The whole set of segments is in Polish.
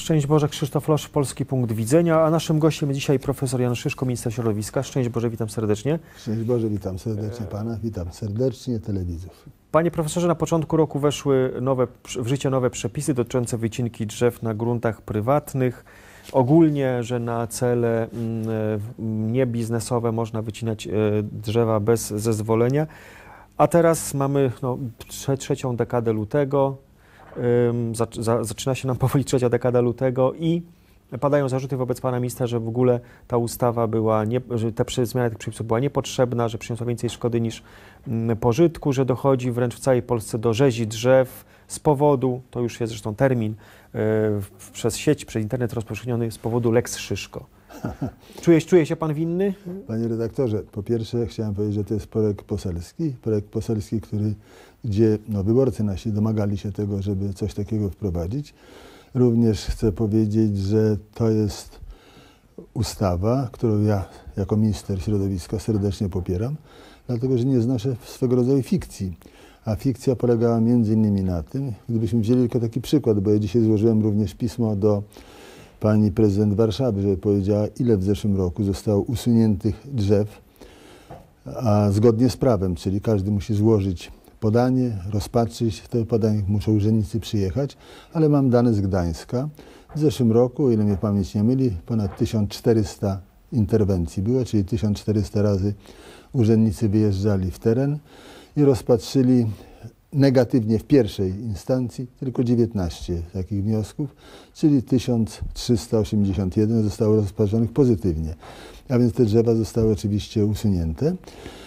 Szczęść Boże, Krzysztof Losz, Polski Punkt Widzenia, a naszym gościem dzisiaj profesor Jan Szyszko, minister środowiska. Szczęść Boże, witam serdecznie. Szczęść Boże, witam serdecznie Pana, witam serdecznie telewidzów. Panie profesorze, na początku roku weszły w życie nowe przepisy dotyczące wycinki drzew na gruntach prywatnych. Ogólnie, że na cele niebiznesowe można wycinać drzewa bez zezwolenia. A teraz mamy trzecią dekadę lutego. Zaczyna się nam powoli trzecia dekada lutego i padają zarzuty wobec pana ministra, że w ogóle ta ustawa była, że zmiana tych przepisów była niepotrzebna, że przyniosła więcej szkody niż pożytku, że dochodzi wręcz w całej Polsce do rzezi drzew z powodu, to już jest zresztą termin przez sieć, przez internet rozpowszechniony, z powodu Lex Szyszko. Czuje się pan winny? Panie redaktorze, po pierwsze chciałem powiedzieć, że to jest projekt poselski, gdzie wyborcy nasi domagali się tego, żeby coś takiego wprowadzić. Również chcę powiedzieć, że to jest ustawa, którą ja jako minister środowiska serdecznie popieram, dlatego że nie znoszę swego rodzaju fikcji. A fikcja polegała między innymi na tym, gdybyśmy wzięli tylko taki przykład, bo ja dzisiaj złożyłem również pismo do pani prezydent Warszawy, żeby powiedziała, ile w zeszłym roku zostało usuniętych drzew, a zgodnie z prawem, czyli każdy musi złożyć podanie, rozpatrzyć, te podanie muszą urzędnicy przyjechać, ale mam dane z Gdańska. W zeszłym roku, o ile mnie pamięć nie myli, ponad 1400 interwencji było, czyli 1400 razy urzędnicy wyjeżdżali w teren i rozpatrzyli negatywnie w pierwszej instancji tylko 19 takich wniosków, czyli 1381 zostało rozpatrzonych pozytywnie. A więc te drzewa zostały oczywiście usunięte.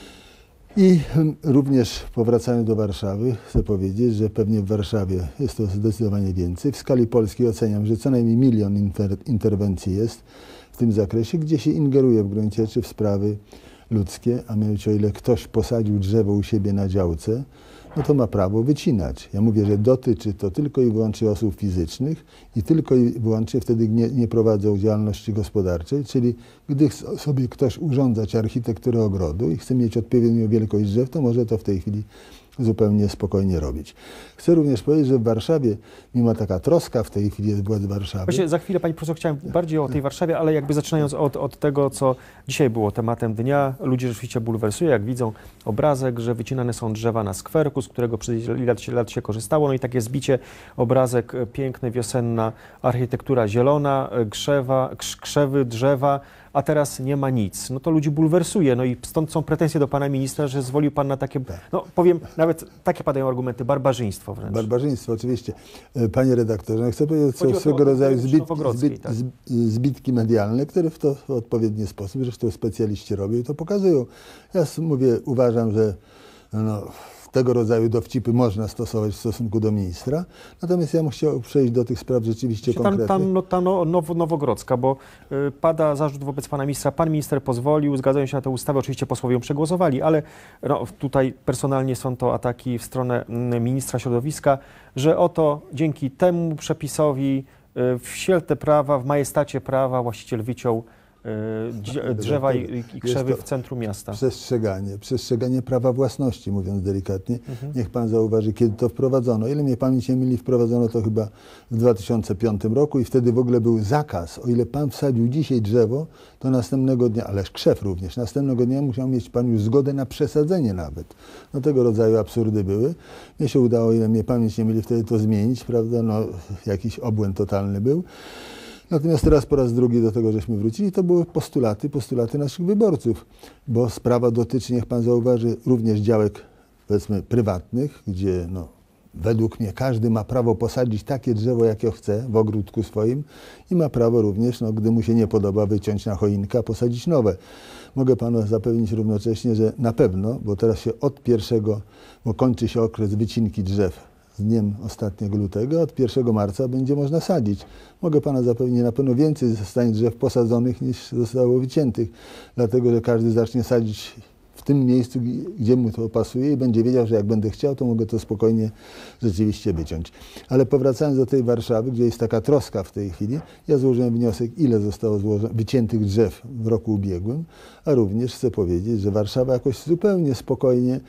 I również powracając do Warszawy, chcę powiedzieć, że pewnie w Warszawie jest to zdecydowanie więcej. W skali polskiej oceniam, że co najmniej 1 000 000 interwencji jest w tym zakresie, gdzie się ingeruje w gruncie rzeczy w sprawy ludzkie, a mianowicie o ile ktoś posadził drzewo u siebie na działce, no to ma prawo wycinać. Ja mówię, że dotyczy to tylko i wyłącznie osób fizycznych i tylko i wyłącznie wtedy nie prowadzą działalności gospodarczej, czyli gdy chce sobie ktoś urządzać architekturę ogrodu i chce mieć odpowiednią wielkość drzew, to może to w tej chwili zupełnie spokojnie robić. Chcę również powiedzieć, że w Warszawie, mimo taka troska w tej chwili jest władz Warszawy. Właśnie za chwilę, panie profesor, chciałem bardziej o tej Warszawie, ale jakby zaczynając od tego, co dzisiaj było tematem dnia, ludzie rzeczywiście bulwersuje, jak widzą obrazek, że wycinane są drzewa na skwerku, z którego przez lat się korzystało. No i takie zbicie, obrazek piękny, wiosenna architektura zielona, krzewy, drzewa, a teraz nie ma nic. No to ludzi bulwersuje. No i stąd są pretensje do pana ministra, że zwolił pan na takie, no powiem, nawet takie padają argumenty, barbarzyństwo wręcz. Barbarzyństwo, oczywiście. Panie redaktorze, chcę powiedzieć, że są swego rodzaju zbitki medialne, które w odpowiedni sposób, zresztą specjaliści robią i to pokazują. Ja mówię, uważam, że tego rodzaju dowcipy można stosować w stosunku do ministra, natomiast ja bym chciał przejść do tych spraw rzeczywiście konkretnych. Ta Nowogrodzka, bo pada zarzut wobec pana ministra. Pan minister pozwolił, zgadzają się na tę ustawę, oczywiście posłowie ją przegłosowali, ale tutaj personalnie są to ataki w stronę ministra środowiska, że oto dzięki temu przepisowi w świetle prawa, w majestacie prawa właściciel wyciął drzewa i krzewy w centrum miasta. Przestrzeganie prawa własności, mówiąc delikatnie. Niech pan zauważy, kiedy to wprowadzono. Ile mnie pamięć nie myli, wprowadzono to chyba w 2005 roku i wtedy w ogóle był zakaz. O ile pan wsadził dzisiaj drzewo, to następnego dnia, ależ krzew również, następnego dnia musiał mieć pan już zgodę na przesadzenie nawet. No tego rodzaju absurdy były. Mnie się udało, ile mnie pamięć nie myli, wtedy to zmienić, prawda? No, jakiś obłęd totalny był. Natomiast teraz po raz drugi do tego żeśmy wrócili, to były postulaty naszych wyborców, bo sprawa dotyczy, niech pan zauważy, również działek, powiedzmy, prywatnych, gdzie według mnie każdy ma prawo posadzić takie drzewo, jakie chce w ogródku swoim i ma prawo również, gdy mu się nie podoba, wyciąć na choinkę, a posadzić nowe. Mogę panu zapewnić równocześnie, że na pewno, bo teraz się bo kończy się okres wycinki drzew z dniem ostatniego lutego, od 1 marca będzie można sadzić. Mogę pana zapewnić, na pewno więcej zostanie drzew posadzonych niż zostało wyciętych, dlatego że każdy zacznie sadzić w tym miejscu, gdzie mu to pasuje i będzie wiedział, że jak będę chciał, to mogę to spokojnie rzeczywiście wyciąć. Ale powracając do tej Warszawy, gdzie jest taka troska w tej chwili, ja złożyłem wniosek, ile zostało wyciętych drzew w roku ubiegłym, a również chcę powiedzieć, że Warszawa jakoś zupełnie spokojnie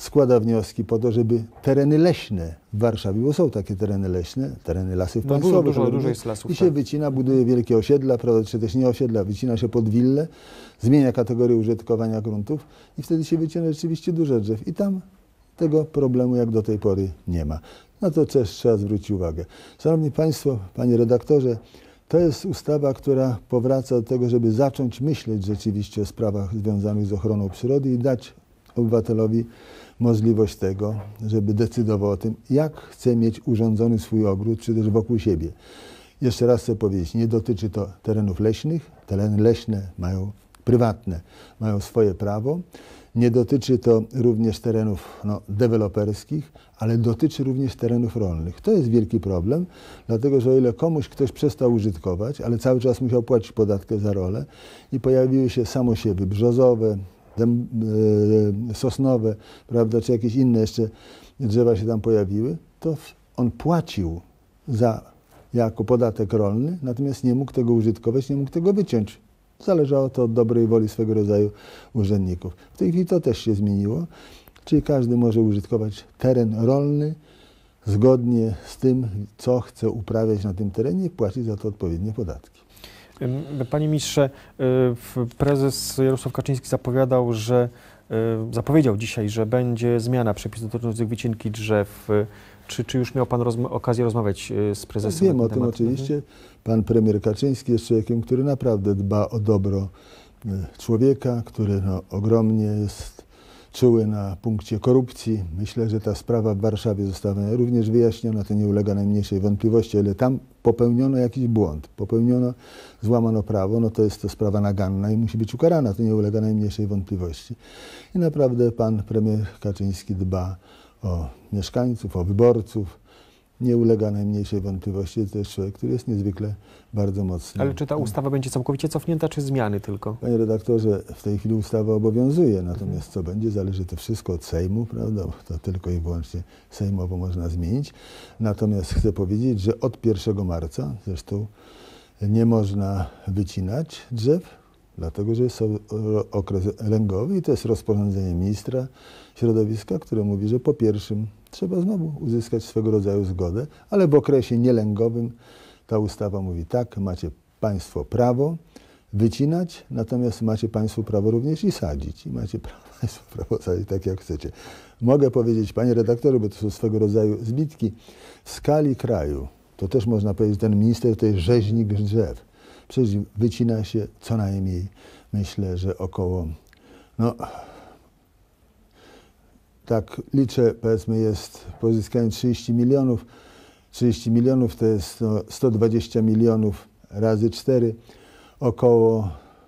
składa wnioski po to, żeby tereny leśne w Warszawie, bo są takie tereny leśne, tereny lasów państwowych, dużo jest lasów, i się tak. wycina, buduje wielkie osiedla, prawda, czy też nie osiedla, wycina się pod willę, zmienia kategorię użytkowania gruntów i wtedy się wycina rzeczywiście dużo drzew i tam tego problemu jak do tej pory nie ma. Na to też trzeba zwrócić uwagę. Szanowni Państwo, Panie Redaktorze, to jest ustawa, która powraca do tego, żeby zacząć myśleć rzeczywiście o sprawach związanych z ochroną przyrody i dać obywatelowi możliwość tego, żeby decydował o tym, jak chce mieć urządzony swój ogród, czy też wokół siebie. Jeszcze raz chcę powiedzieć, nie dotyczy to terenów leśnych. Tereny leśne mają prywatne, mają swoje prawo. Nie dotyczy to również terenów deweloperskich, ale dotyczy również terenów rolnych. To jest wielki problem, dlatego że o ile komuś ktoś przestał użytkować, ale cały czas musiał płacić podatkę za rolę i pojawiły się samosiewy brzozowe, sosnowe, prawda, czy jakieś inne jeszcze drzewa się tam pojawiły, to on płacił jako podatek rolny, natomiast nie mógł tego użytkować, nie mógł tego wyciąć. Zależało to od dobrej woli swego rodzaju urzędników. W tej chwili to też się zmieniło, czyli każdy może użytkować teren rolny zgodnie z tym, co chce uprawiać na tym terenie i płacić za to odpowiednie podatki. Panie ministrze, prezes Jarosław Kaczyński zapowiedział dzisiaj, że będzie zmiana przepisów dotyczących wycinki drzew. Czy już miał Pan okazję rozmawiać z prezesem? Wiem o tym oczywiście. Pan premier Kaczyński jest człowiekiem, który naprawdę dba o dobro człowieka, który ogromnie jest czuły na punkcie korupcji. Myślę, że ta sprawa w Warszawie została również wyjaśniona, to nie ulega najmniejszej wątpliwości, ale tam popełniono jakiś błąd, złamano prawo, to jest to sprawa naganna i musi być ukarana, to nie ulega najmniejszej wątpliwości. I naprawdę pan premier Kaczyński dba o mieszkańców, o wyborców. Nie ulega najmniejszej wątpliwości. To jest człowiek, który jest niezwykle bardzo mocny. Ale czy ta ustawa będzie całkowicie cofnięta, czy zmiany tylko? Panie redaktorze, w tej chwili ustawa obowiązuje, natomiast co będzie, zależy to wszystko od Sejmu, prawda? To tylko i wyłącznie sejmowo można zmienić. Natomiast chcę powiedzieć, że od 1 marca zresztą nie można wycinać drzew, dlatego że jest okres lęgowy i to jest rozporządzenie ministra środowiska, które mówi, że po 1 trzeba znowu uzyskać swego rodzaju zgodę, ale w okresie nielęgowym ta ustawa mówi tak, macie Państwo prawo wycinać, natomiast macie Państwo prawo również i sadzić. I macie Państwo prawo sadzić tak, jak chcecie. Mogę powiedzieć, Panie redaktorze, bo to są swego rodzaju zbitki, w skali kraju, to też można powiedzieć, ten minister to jest rzeźnik drzew. Przecież wycina się co najmniej, myślę, że około, tak liczę, powiedzmy, jest pozyskanie 30 milionów. 30 milionów to jest 120 milionów razy 4, około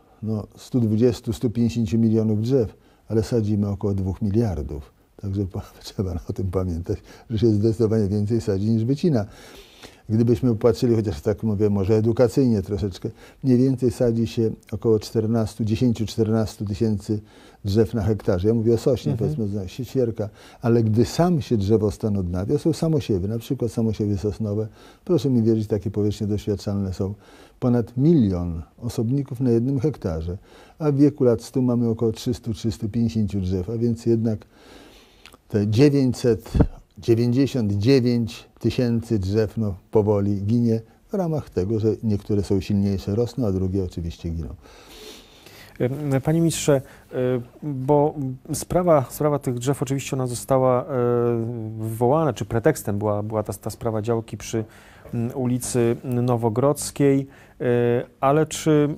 120-150 milionów drzew, ale sadzimy około 2 miliardów. Także trzeba o tym pamiętać, że się zdecydowanie więcej sadzi niż wycina. Gdybyśmy popatrzyli, chociaż tak mówię, może edukacyjnie troszeczkę, mniej więcej sadzi się około 10-14 tysięcy drzew na hektarze. Ja mówię o sośnie, powiedzmy, świerka, ale gdy sam się drzewostan odnawia, są samosiewy, na przykład samosiewy sosnowe. Proszę mi wierzyć, takie powierzchnie doświadczalne są ponad 1 000 000 osobników na 1 hektarze, a w wieku lat 100 mamy około 300-350 drzew, a więc jednak te 999 tysięcy drzew powoli ginie w ramach tego, że niektóre są silniejsze, rosną, a drugie oczywiście giną. Panie ministrze, bo sprawa tych drzew oczywiście ona została wywołana, czy pretekstem była ta sprawa działki przy ulicy Nowogrodzkiej, ale czy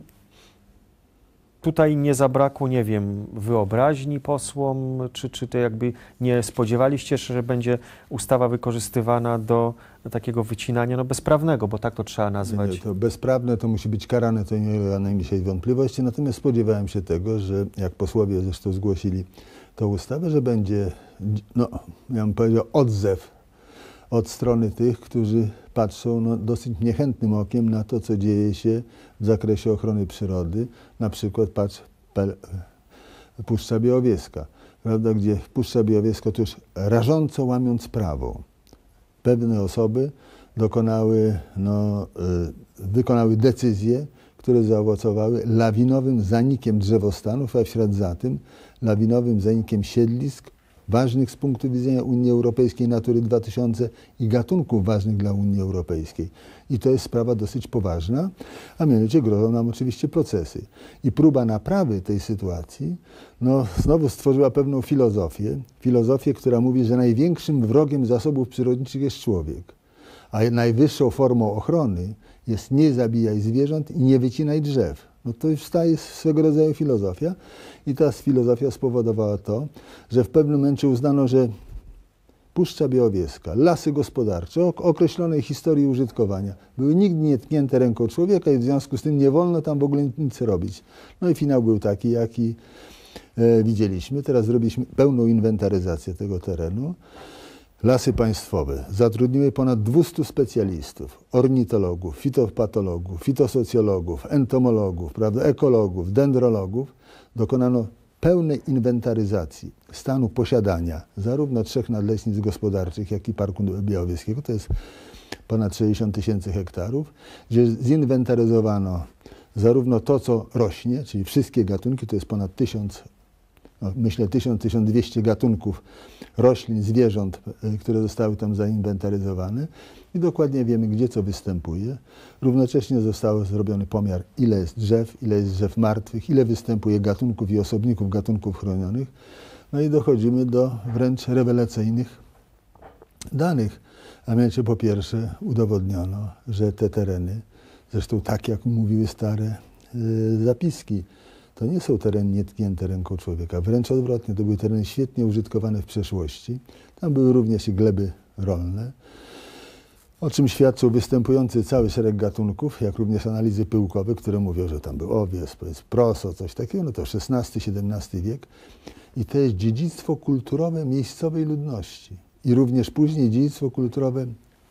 tutaj nie zabrakło, nie wiem, wyobraźni posłom, czy to jakby nie spodziewaliście się, że będzie ustawa wykorzystywana do takiego wycinania bezprawnego, bo tak to trzeba nazwać. Nie, to bezprawne to musi być karane, to nie ulega najmniejszej wątpliwości, natomiast spodziewałem się tego, że jak posłowie zresztą zgłosili tę ustawę, że będzie, ja bym powiedział, odzew od strony tych, którzy patrzą dosyć niechętnym okiem na to, co dzieje się w zakresie ochrony przyrody. Na przykład Puszcza Białowieska, prawda, gdzie Puszcza Białowieska, otóż rażąco łamiąc prawo, pewne osoby wykonały decyzje, które zaowocowały lawinowym zanikiem drzewostanów, a w ślad za tym lawinowym zanikiem siedlisk ważnych z punktu widzenia Unii Europejskiej, Natury 2000 i gatunków ważnych dla Unii Europejskiej. I to jest sprawa dosyć poważna, a mianowicie grożą nam oczywiście procesy. I próba naprawy tej sytuacji no, znowu stworzyła pewną filozofię, która mówi, że największym wrogiem zasobów przyrodniczych jest człowiek, a najwyższą formą ochrony jest nie zabijaj zwierząt i nie wycinaj drzew. No to już ta jest swego rodzaju filozofia i ta filozofia spowodowała to, że w pewnym momencie uznano, że Puszcza Białowieska, lasy gospodarcze o określonej historii użytkowania były nigdy nie tknięte ręką człowieka i w związku z tym nie wolno tam w ogóle nic robić. No i finał był taki, jaki widzieliśmy. Teraz zrobiliśmy pełną inwentaryzację tego terenu. Lasy państwowe zatrudniły ponad 200 specjalistów, ornitologów, fitopatologów, fitosocjologów, entomologów, prawda, ekologów, dendrologów. Dokonano pełnej inwentaryzacji stanu posiadania zarówno 3 nadleśnic gospodarczych, jak i Parku Białowieskiego, to jest ponad 60 000 hektarów, gdzie zinwentaryzowano zarówno to, co rośnie, czyli wszystkie gatunki, to jest ponad 1200 gatunków roślin, zwierząt, które zostały tam zainwentaryzowane i dokładnie wiemy, gdzie co występuje. Równocześnie został zrobiony pomiar, ile jest drzew martwych, ile występuje gatunków i osobników gatunków chronionych. No i dochodzimy do wręcz rewelacyjnych danych. A mianowicie po pierwsze udowodniono, że te tereny, zresztą tak jak mówiły stare zapiski, to nie są tereny nietknięte ręką człowieka, wręcz odwrotnie, to były tereny świetnie użytkowane w przeszłości. Tam były również i gleby rolne, o czym świadczył występujący cały szereg gatunków, jak również analizy pyłkowe, które mówią, że tam był owiec, proso, coś takiego, no to XVI-XVII wiek. I to jest dziedzictwo kulturowe miejscowej ludności. I również później dziedzictwo kulturowe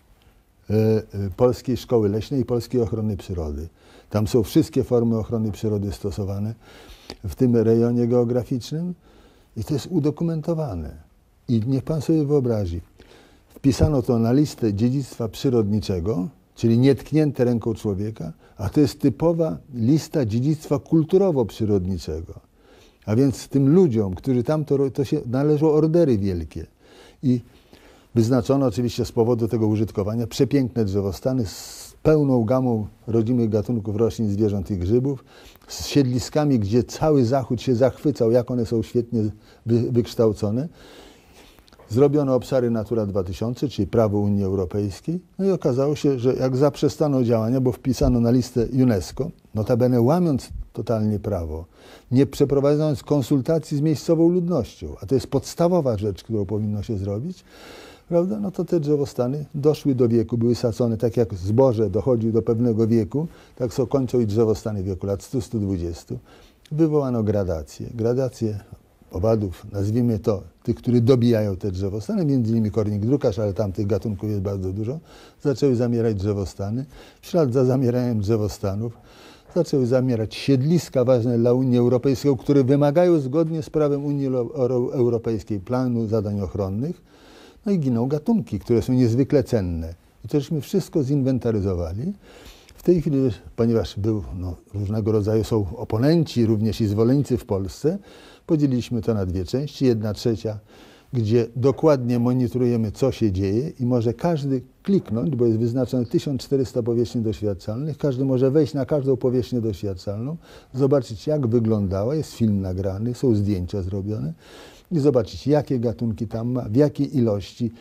Polskiej Szkoły Leśnej i Polskiej Ochrony Przyrody. Tam są wszystkie formy ochrony przyrody stosowane w tym rejonie geograficznym i to jest udokumentowane. I niech pan sobie wyobrazi, wpisano to na listę dziedzictwa przyrodniczego, czyli nietknięte ręką człowieka, a to jest typowa lista dziedzictwa kulturowo-przyrodniczego. A więc tym ludziom, którzy tam to się należą ordery wielkie. I wyznaczono oczywiście z powodu tego użytkowania przepiękne drzewostany z pełną gamą rodzimych gatunków roślin, zwierząt i grzybów, z siedliskami, gdzie cały Zachód się zachwycał, jak one są świetnie wykształcone. Zrobiono obszary Natura 2000, czyli prawo Unii Europejskiej. No i okazało się, że jak zaprzestano działania, bo wpisano na listę UNESCO, notabene łamiąc totalnie prawo, nie przeprowadzając konsultacji z miejscową ludnością, a to jest podstawowa rzecz, którą powinno się zrobić, prawda? No to te drzewostany doszły do wieku, były sadzone tak jak zboże dochodzi do pewnego wieku, tak są kończą i drzewostany w wieku lat 100-120. Wywołano gradację owadów, nazwijmy to, tych, którzy dobijają te drzewostany, między innymi kornik drukarz, ale tam tych gatunków jest bardzo dużo, zaczęły zamierać drzewostany. W ślad za zamieraniem drzewostanów zaczęły zamierać siedliska ważne dla Unii Europejskiej, które wymagają zgodnie z prawem Unii Europejskiej planu zadań ochronnych. No i giną gatunki, które są niezwykle cenne. I to żeśmy wszystko zinwentaryzowali. W tej chwili, ponieważ różnego rodzaju są oponenci, również i zwolennicy w Polsce, podzieliliśmy to na dwie części. 1/3, gdzie dokładnie monitorujemy, co się dzieje i może każdy kliknąć, bo jest wyznaczone 1400 powierzchni doświadczalnych. Każdy może wejść na każdą powierzchnię doświadczalną, zobaczyć, jak wyglądała, jest film nagrany, są zdjęcia zrobione i zobaczyć, jakie gatunki tam ma, w jakiej ilości.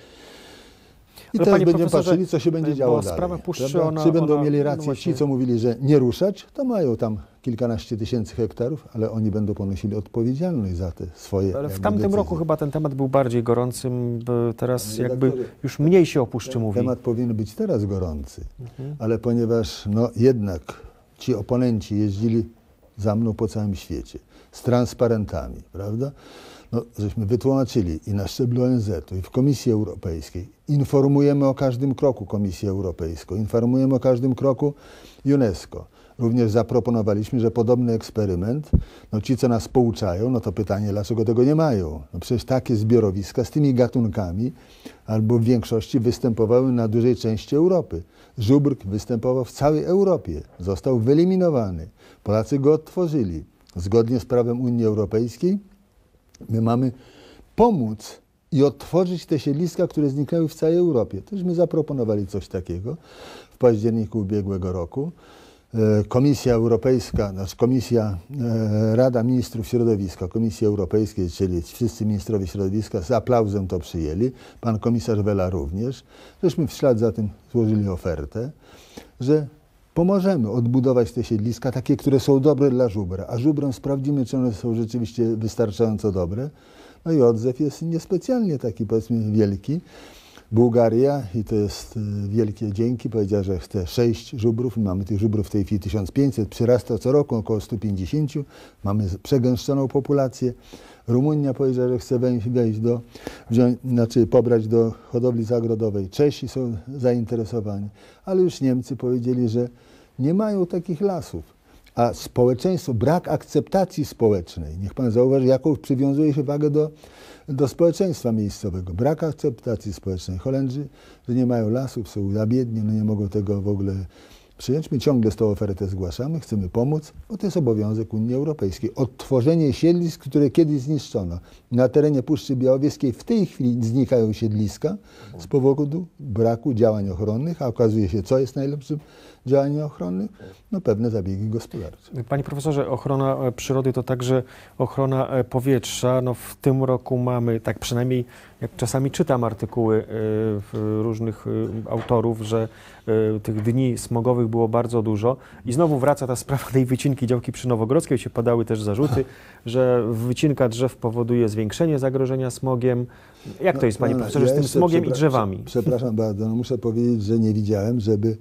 I ale teraz będziemy patrzyli, co się będzie działo dalej. Sprawa puszczy, Czy będą mieli rację właśnie... ci, co mówili, że nie ruszać, to mają tam kilkanaście tysięcy hektarów, ale oni będą ponosili odpowiedzialność za te swoje Ale w tamtym decyzje. roku chyba ten temat był bardziej gorący, teraz jakby już mniej się o puszczy mówi. Temat powinien być teraz gorący, ale ponieważ jednak ci oponenci jeździli za mną po całym świecie z transparentami, prawda? No, żeśmy wytłumaczyli i na szczeblu ONZ-u, i w Komisji Europejskiej. Informujemy o każdym kroku Komisję Europejską, informujemy o każdym kroku UNESCO. Również zaproponowaliśmy, że podobny eksperyment, ci, co nas pouczają, no to pytanie, dlaczego tego nie mają? No przecież takie zbiorowiska z tymi gatunkami albo w większości występowały na dużej części Europy. Żubr występował w całej Europie, został wyeliminowany. Polacy go odtworzyli. Zgodnie z prawem Unii Europejskiej my mamy pomóc i odtworzyć te siedliska, które zniknęły w całej Europie. Tośmy zaproponowali coś takiego w październiku ubiegłego roku. Komisja Europejska, Rada Ministrów Środowiska, Komisji Europejskiej, czyli wszyscy ministrowie środowiska z aplauzem to przyjęli, pan komisarz Vella również. Żeśmy w ślad za tym złożyli ofertę, że pomożemy odbudować te siedliska, takie, które są dobre dla żubra, a żubrem sprawdzimy, czy one są rzeczywiście wystarczająco dobre. No i odzew jest niespecjalnie taki, powiedzmy, wielki. Bułgaria, i to jest wielkie dzięki, powiedziała, że chce 6 żubrów. Mamy tych żubrów w tej chwili 1500, przyrasta co roku około 150. Mamy przegęszczoną populację. Rumunia powiedziała, że chce pobrać do hodowli zagrodowej. Czesi są zainteresowani, ale już Niemcy powiedzieli, że nie mają takich lasów. A społeczeństwo, brak akceptacji społecznej, niech pan zauważy, jaką przywiązuje się wagę do społeczeństwa miejscowego. Brak akceptacji społecznej. Holendrzy, że nie mają lasów, są za biedni, no nie mogą tego w ogóle przyjąć. My ciągle z tą ofertę zgłaszamy, chcemy pomóc, bo to jest obowiązek Unii Europejskiej. Odtworzenie siedlisk, które kiedyś zniszczono. Na terenie Puszczy Białowieskiej w tej chwili znikają siedliska z powodu braku działań ochronnych, a okazuje się, co jest najlepszym działaniem ochronnych? No pewne zabiegi gospodarcze. Panie profesorze, ochrona przyrody to także ochrona powietrza. No w tym roku mamy, tak przynajmniej jak czasami czytam artykuły różnych autorów, że tych dni smogowych było bardzo dużo i znowu wraca ta sprawa tej wycinki działki przy Nowogrodzkiej, się padały też zarzuty, że wycinka drzew powoduje zwiększenie zagrożenia smogiem. Jak to jest, panie profesorze, z tym smogiem i drzewami? Przepraszam bardzo, no muszę powiedzieć, że nie widziałem, żeby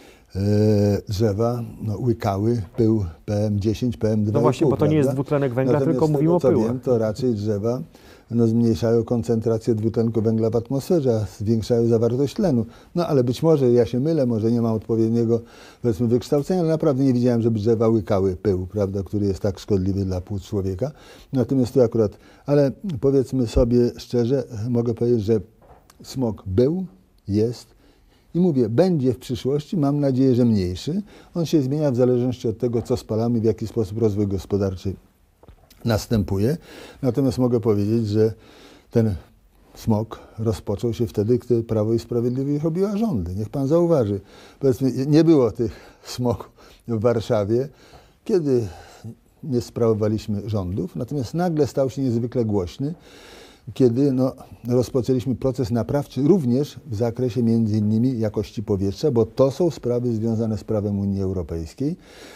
drzewa łykały pył PM10, PM2,5. No właśnie, bo to nie jest dwutlenek węgla, Natomiast tylko mówimy o pyłach. Wiem, to raczej drzewa zmniejszają koncentrację dwutlenku węgla w atmosferze, zwiększają zawartość tlenu. No ale być może ja się mylę, może nie mam odpowiedniego, powiedzmy, wykształcenia, ale naprawdę nie widziałem, żeby drzewa łykały pył, prawda, który jest tak szkodliwy dla płuc człowieka. Natomiast tu akurat, ale powiedzmy sobie szczerze, mogę powiedzieć, że smog był, jest i mówię, będzie w przyszłości, mam nadzieję, że mniejszy. On się zmienia w zależności od tego, co spalamy, w jaki sposób rozwój gospodarczy następuje. Natomiast mogę powiedzieć, że ten smog rozpoczął się wtedy, gdy Prawo i Sprawiedliwość robiła rządy. Niech pan zauważy. Powiedzmy, nie było tych smogów w Warszawie, kiedy nie sprawowaliśmy rządów, natomiast nagle stał się niezwykle głośny, kiedy rozpoczęliśmy proces naprawczy również w zakresie między innymi jakości powietrza, bo to są sprawy związane z prawem Unii Europejskiej.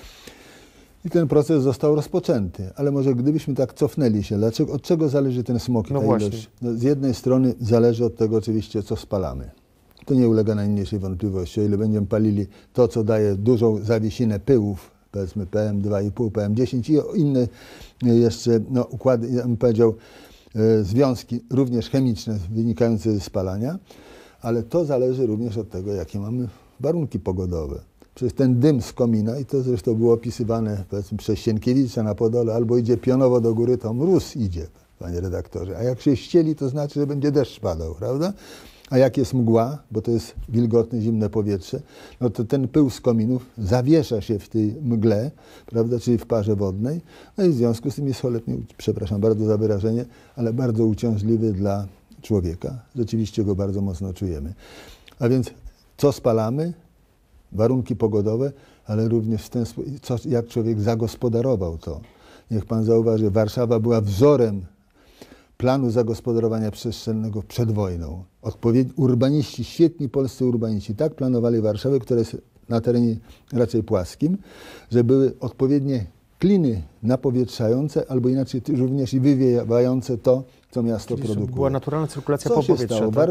I ten proces został rozpoczęty. Ale może gdybyśmy tak cofnęli się, od czego zależy ten smog i ta ilość? No, z jednej strony zależy od tego oczywiście, co spalamy. To nie ulega najmniejszej wątpliwości. O ile będziemy palili to, co daje dużą zawiesinę pyłów, powiedzmy PM2,5, PM10 i inne jeszcze układy, ja bym powiedział, związki również chemiczne wynikające ze spalania, ale to zależy również od tego, jakie mamy warunki pogodowe. Przecież ten dym z komina, i to zresztą było opisywane, powiedzmy, przez Sienkiewicza na Podole, albo idzie pionowo do góry, to mróz idzie, panie redaktorze. A jak się ścieli, to znaczy, że będzie deszcz padał, prawda? A jak jest mgła, bo to jest wilgotne, zimne powietrze, no to ten pył z kominów zawiesza się w tej mgle, prawda, czyli w parze wodnej, no i w związku z tym jest cholernie, przepraszam bardzo za wyrażenie, ale bardzo uciążliwy dla człowieka. Rzeczywiście go bardzo mocno czujemy. A więc co spalamy? Warunki pogodowe, ale również w ten sposób, jak człowiek zagospodarował to. Niech pan zauważy, Warszawa była wzorem planu zagospodarowania przestrzennego przed wojną. Urbaniści, świetni polscy urbaniści, tak planowali Warszawę, która jest na terenie raczej płaskim, że były odpowiednie kliny napowietrzające, albo inaczej również i wywiewające to, co miasto produkuje. Była naturalna cyrkulacja po powietrza. Stało? Tak?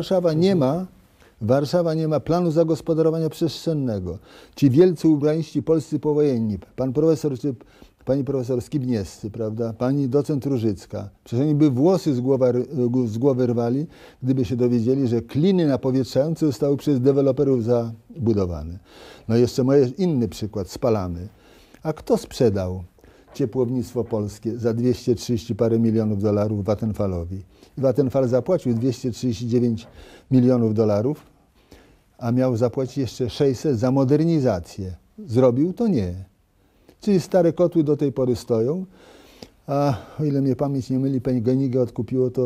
Warszawa nie ma planu zagospodarowania przestrzennego. Ci wielcy urbaniści polscy powojenni, pan profesor czy pani profesor Skibniewscy, prawda, pani docent Różycka, przecież oni by włosy z głowy rwali, gdyby się dowiedzieli, że kliny napowietrzające zostały przez deweloperów zabudowane. No jeszcze inny przykład, spalamy. A kto sprzedał ciepłownictwo polskie za 230 parę milionów dolarów Vattenfallowi? I Vattenfall zapłacił 239 milionów dolarów, a miał zapłacić jeszcze 600 za modernizację. Zrobił to nie. Czyli stare kotły do tej pory stoją, a o ile mnie pamięć nie myli, PGNiG odkupiło to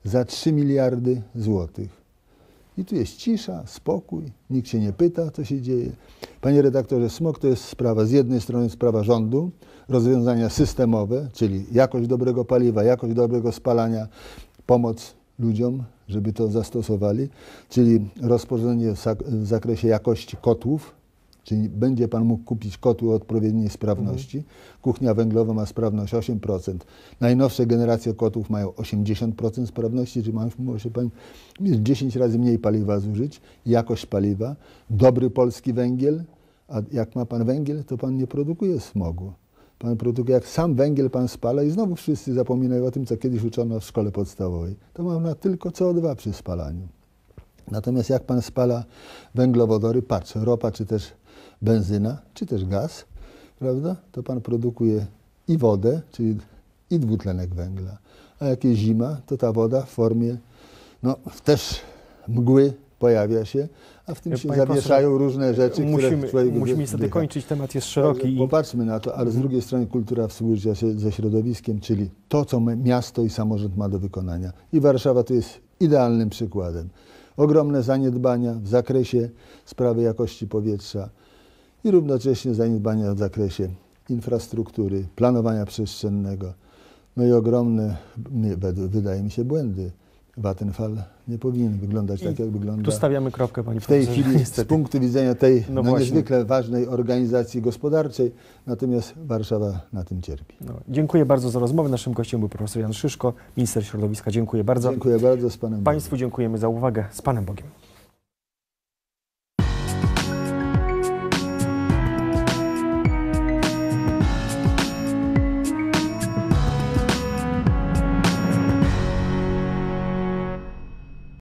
za 3 miliardy złotych. I tu jest cisza, spokój, nikt się nie pyta, co się dzieje. Panie redaktorze, smog to jest sprawa, z jednej strony sprawa rządu, rozwiązania systemowe, czyli jakość dobrego paliwa, jakość dobrego spalania, pomoc ludziom, żeby to zastosowali, czyli rozporządzenie w zakresie jakości kotłów, czyli będzie Pan mógł kupić kotły o odpowiedniej sprawności. Kuchnia węglowa ma sprawność 8%. Najnowsze generacje kotłów mają 80% sprawności, czyli może Pan 10 razy mniej paliwa zużyć. Jakość paliwa, dobry polski węgiel, a jak ma Pan węgiel, to Pan nie produkuje smogu. Pan produkuje, jak sam węgiel Pan spala i znowu wszyscy zapominają o tym, co kiedyś uczono w szkole podstawowej. To ma tylko CO2 przy spalaniu. Natomiast jak Pan spala węglowodory, patrz, ropa, czy też benzyna, czy też gaz, prawda, to Pan produkuje i wodę, czyli i dwutlenek węgla. A jak jest zima, to ta woda w formie, no też mgły pojawia się, a w tym się zawieszają różne rzeczy, które człowiek musimy niestety kończyć, temat jest szeroki. Popatrzmy na to, ale z drugiej strony kultura współżycia ze środowiskiem, czyli to, co miasto i samorząd ma do wykonania. I Warszawa to jest idealnym przykładem. Ogromne zaniedbania w zakresie sprawy jakości powietrza i równocześnie zaniedbania w zakresie infrastruktury, planowania przestrzennego. No i ogromne, wydaje mi się, błędy. Vattenfall nie powinien wyglądać tak, jak wygląda. Tu stawiamy kropkę, Panie w tej profesorze, chwili niestety. z punktu widzenia tej No niezwykle ważnej organizacji gospodarczej, natomiast Warszawa na tym cierpi. No, dziękuję bardzo za rozmowę. Naszym gościem był profesor Jan Szyszko, minister środowiska. Dziękuję bardzo. Dziękuję bardzo, z Panem Bogiem. Państwu dziękujemy za uwagę. Z Panem Bogiem.